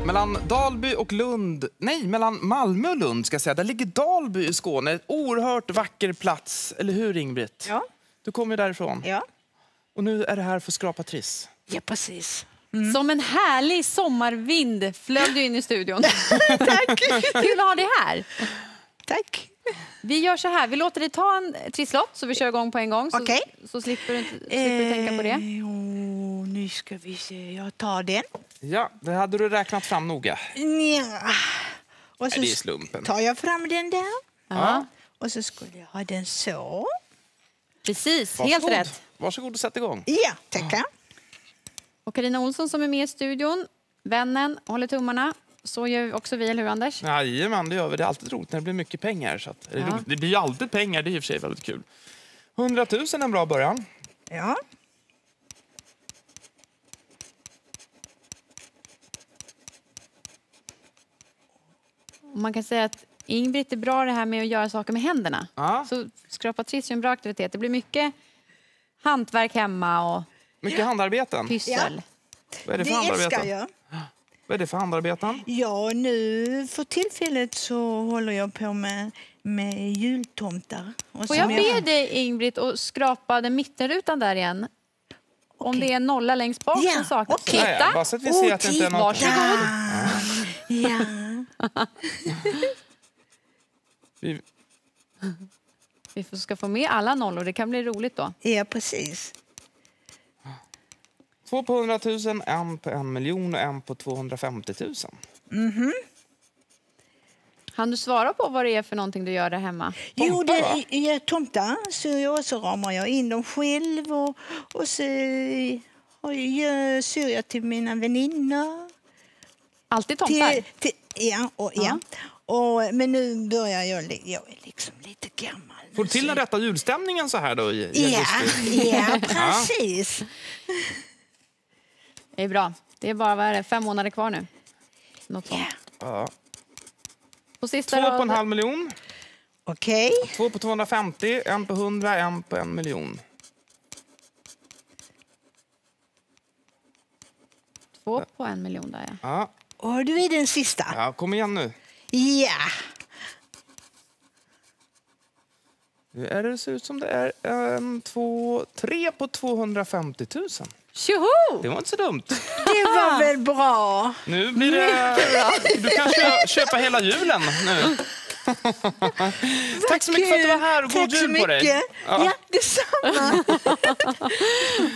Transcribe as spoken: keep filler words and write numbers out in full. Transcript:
Mellan Dalby och Lund, nej, mellan Malmö och Lund ska jag säga. Där ligger Dalby i Skåne. Ett oerhört vacker plats, eller hur Ingrid? Ja. Du kommer därifrån. Ja. Och nu är det här för att skrapa triss. Ja, precis. Mm. Som en härlig sommarvind flög du in i studion. Tack. Kul att ha dig här. Tack. Vi gör så här, vi låter dig ta en trisslott så vi kör igång på en gång. Så, Okej. så slipper du, slipper du tänka på det. Eh, oh, nu ska vi se, jag tar den. Ja, det hade du räknat fram noga. Ja. Och så Nej, det är slumpen. tar jag fram den där. Ja. Och så skulle jag ha den så. Precis, Varsågod. helt rätt. Varsågod och sätt igång. Ja, tackar. Och Carina Olsson som är med i studion, vännen, håller tummarna. Så gör också vi, eller hur Anders? Jajamän, det gör vi. Det är alltid roligt när det blir mycket pengar. Så att, Ja. det blir ju alltid pengar, det är i och för sig väldigt kul. hundratusen är en bra början. Ja. Och man kan säga att Ingrid är bra det här med att göra saker med händerna. Ja. Så skrapa triss är en bra aktivitet. Det blir mycket hantverk hemma och Mycket handarbeten. pyssel. Vad är det Det för älskar handarbeten? jag. Vad är det för handarbeten? Ja, nu för tillfället så håller jag på med, med jultomtar. Och Får som jag be dig Ingrid att skrapa den mittenrutan där igen? Om Okej. det är en nolla längst bak Ja, som saknas. okej. Ja, ja, bara så att vi ser att det inte är något... Varsågod. Ja. Vi... Vi ska få med alla nollor. Det kan bli roligt då. Ja, precis. Två på hundratusen, en på en miljon och en på tvåhundrafemtiotusen. Mhm. Han du svara på vad det är för någonting du gör där hemma? Jo, Tomtar, det va? är tomtar. Så, jag, så ramar jag in dem själv och, och så och jag syr jag till mina väninnor. Alltid tomtar? Till, till, ja, och, ja. Och, men nu börjar jag, li- jag är liksom lite gammal. Får du till den rätta julstämningen så här då i, i Ja, augusti? ja, precis. Det är bra. Det är bara vad är det, fem månader kvar nu. Något sånt. Ja. På sista Två på en raden. halv miljon, Okej. två på tvåhundrafemtio, en på hundra, en på en miljon. Två på en miljon där ja. Ja, Och du är den sista. ja kom igen nu. Ja. Nu är det, ser ut som det är en, två, tre på tvåhundrafemtiotusen. Tjoho! Det var inte så dumt. Det var väl bra. Nu blir det... Du kan kö- köpa hela julen nu. Tack så mycket för att du var här och god Tack så jul på dig. mycket. Ja, detsamma.